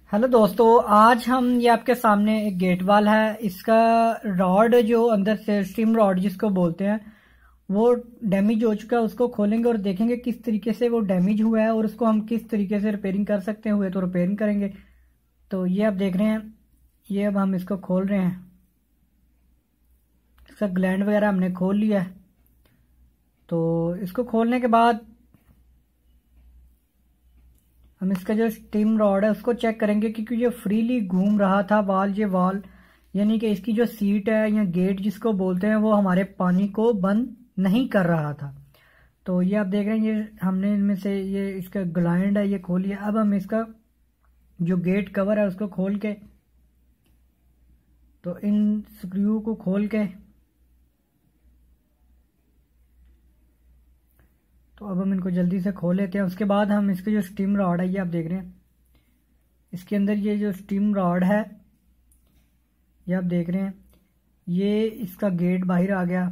Hello दोस्तों, आज हम ये आपके सामने एक गेट वाल है। इसका रॉड जो अंदर से स्टीम रॉड जिसको बोलते हैं वो डैमेज हो चुका है। उसको खोलेंगे और देखेंगे किस तरीके से वो डैमेज हुआ है और उसको हम किस तरीके से रिपेयरिंग कर सकते हैं। हुए तो रिपेयरिंग करेंगे। तो ये आप देख रहे हैं, ये अब हम इसको खोल रहे हैं। इसका ग्लैंड वगैरह हमने खोल लिया है। तो इसको खोलने के बाद हम इसका जो स्टीम रॉड है उसको चेक करेंगे, क्योंकि ये फ्रीली घूम रहा था वाल यानी कि इसकी जो सीट है या गेट जिसको बोलते हैं वो हमारे पानी को बंद नहीं कर रहा था। तो ये आप देख रहे हैं, ये हमने इनमें से ये इसका ग्लैंड है ये खोल लिया। अब हम इसका जो गेट कवर है उसको खोल के, तो इन स्क्रू को खोल के, तो अब हम इनको जल्दी से खोल लेते हैं। उसके बाद हम इसके जो स्टीम रॉड है ये आप देख रहे हैं, इसके अंदर ये जो स्टीम रॉड है ये आप देख रहे हैं, ये इसका गेट बाहर आ गया।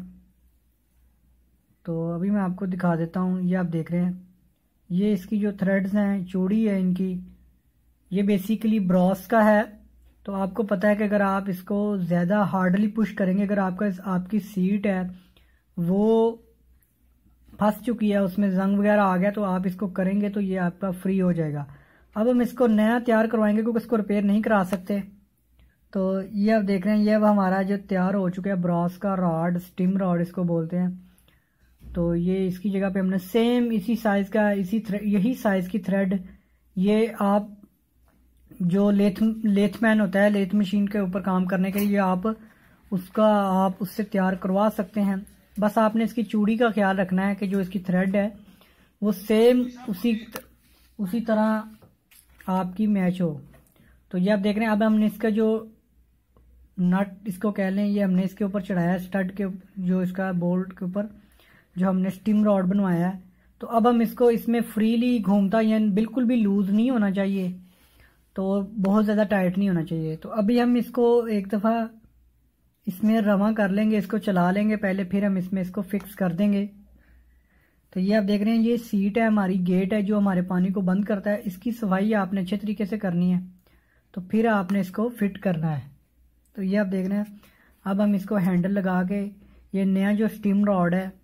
तो अभी मैं आपको दिखा देता हूँ। ये आप देख रहे हैं, ये इसकी जो थ्रेड्स हैं, चूड़ी है इनकी, ये बेसिकली ब्रॉस का है। तो आपको पता है कि अगर आप इसको ज़्यादा हार्डली पुश करेंगे, अगर आपकी सीट है वो फंस चुकी है, उसमें जंग वगैरह आ गया, तो आप इसको करेंगे तो ये आपका फ्री हो जाएगा। अब हम इसको नया तैयार करवाएंगे क्योंकि इसको रिपेयर नहीं करा सकते। तो ये आप देख रहे हैं, ये अब हमारा जो तैयार हो चुका है ब्रॉस का रॉड, स्टीम रॉड इसको बोलते हैं। तो ये इसकी जगह पे हमने सेम इसी साइज का यही साइज की थ्रेड, ये आप जो लेथमैन होता है, लेथ मशीन के ऊपर काम करने के लिए आप उससे तैयार करवा सकते हैं। बस आपने इसकी चूड़ी का ख्याल रखना है कि जो इसकी थ्रेड है वो सेम उसी तरह आपकी मैच हो। तो ये आप देख रहे हैं, अब हमने इसका जो नट इसको कह लें, ये हमने इसके ऊपर चढ़ाया स्टड के, जो इसका बोल्ट के ऊपर जो हमने स्टीम रॉड बनवाया है। तो अब हम इसको इसमें फ्रीली घूमता, यानी बिल्कुल भी लूज नहीं होना चाहिए, तो बहुत ज़्यादा टाइट नहीं होना चाहिए। तो अभी हम इसको एक दफ़ा इसमें रवा कर लेंगे, इसको चला लेंगे पहले, फिर हम इसमें इसको फिक्स कर देंगे। तो ये आप देख रहे हैं, ये सीट है हमारी, गेट है जो हमारे पानी को बंद करता है। इसकी सफाई आपने अच्छे तरीके से करनी है, तो फिर आपने इसको फिट करना है। तो ये आप देख रहे हैं, अब हम इसको हैंडल लगा के, ये नया जो स्टीम रॉड है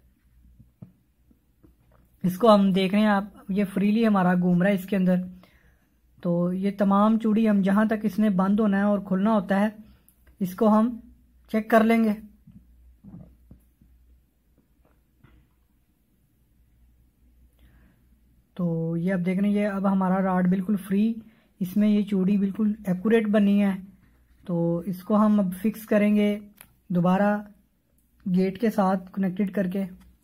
इसको हम देख रहे हैं, आप ये फ्रीली हमारा घूम रहा है इसके अंदर। तो ये तमाम चूड़ी हम जहाँ तक इसने बंद होना है और खुलना होता है, इसको हम चेक कर लेंगे। तो ये आप देख रहे हैं, ये अब हमारा रॉड बिल्कुल फ्री, इसमें ये चूड़ी बिल्कुल एक्यूरेट बनी है। तो इसको हम अब फिक्स करेंगे दोबारा गेट के साथ कनेक्टेड करके।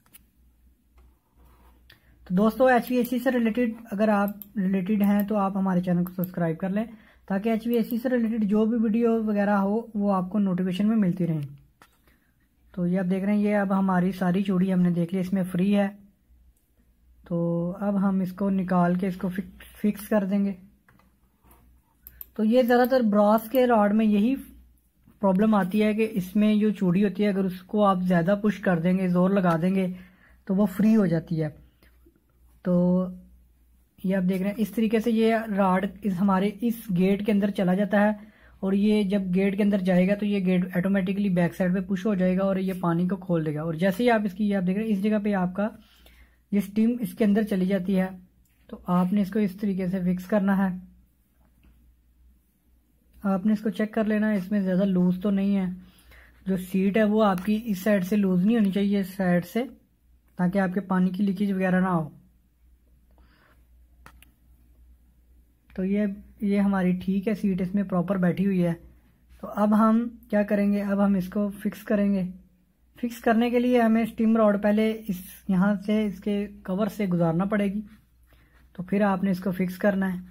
तो दोस्तों, HVAC से रिलेटेड अगर आप रिलेटेड हैं तो आप हमारे चैनल को सब्सक्राइब कर लें, ताकि HVAC से रिलेटेड जो भी वीडियो वगैरह हो वो आपको नोटिफिकेशन में मिलती रहे। तो ये आप देख रहे हैं, ये अब हमारी सारी चूड़ी हमने देख ली, इसमें फ्री है। तो अब हम इसको निकाल के इसको फिक्स कर देंगे। तो ये ज़्यादातर ब्रॉस के रॉड में यही प्रॉब्लम आती है कि इसमें जो चूड़ी होती है, अगर उसको आप ज़्यादा पुश कर देंगे, ज़ोर लगा देंगे, तो वो फ्री हो जाती है। तो ये आप देख रहे हैं, इस तरीके से ये रॉड हमारे इस गेट के अंदर चला जाता है, और ये जब गेट के अंदर जाएगा तो ये गेट ऑटोमेटिकली बैक साइड पे पुश हो जाएगा और ये पानी को खोल देगा। और जैसे ही आप इसकी, ये आप देख रहे हैं, इस जगह पे आपका ये स्टीम इसके अंदर चली जाती है। तो आपने इसको इस तरीके से फिक्स करना है। आपने इसको चेक कर लेना है, इसमें ज़्यादा लूज तो नहीं है। जो सीट है वो आपकी इस साइड से लूज नहीं होनी चाहिए, इस साइड से, ताकि आपके पानी की लीकेज वगैरह ना हो। तो ये हमारी ठीक है, सीट इसमें प्रॉपर बैठी हुई है। तो अब हम क्या करेंगे, अब हम इसको फिक्स करेंगे। फिक्स करने के लिए हमें स्टीम रॉड पहले यहाँ से इसके कवर से गुजारना पड़ेगी, तो फिर आपने इसको फिक्स करना है।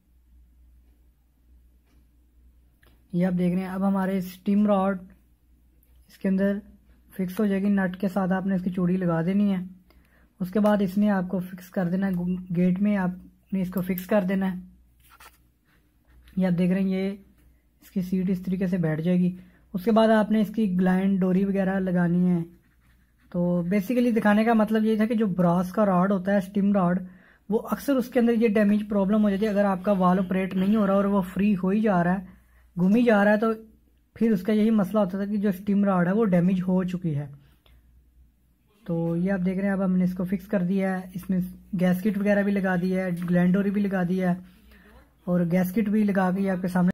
ये आप देख रहे हैं, अब हमारे स्टीम रॉड इसके अंदर फिक्स हो जाएगी। नट के साथ आपने इसकी चूड़ी लगा देनी है। उसके बाद इसमें आपको फिक्स कर देना है, गेट में आपने इसको फिक्स कर देना है। ये आप देख रहे हैं, ये इसकी सीट इस तरीके से बैठ जाएगी। उसके बाद आपने इसकी ग्लैंड डोरी वगैरह लगानी है। तो बेसिकली दिखाने का मतलब ये था कि जो ब्रॉस का रॉड होता है, स्टीम रॉड, वो अक्सर उसके अंदर ये डैमेज प्रॉब्लम हो जाती है। अगर आपका वाल्व ऑपरेट नहीं हो रहा और वो फ्री हो ही जा रहा है, घूम ही जा रहा है, तो फिर उसका यही मसला होता था कि जो स्टीम रॉड है वो डैमेज हो चुकी है। तो ये आप देख रहे हैं, अब हमने इसको फिक्स कर दिया है। इसमें गैसकिट वगैरह भी लगा दी है, ग्लैंडोरी भी लगा दिया है और गैसकिट भी लगा के आपके सामने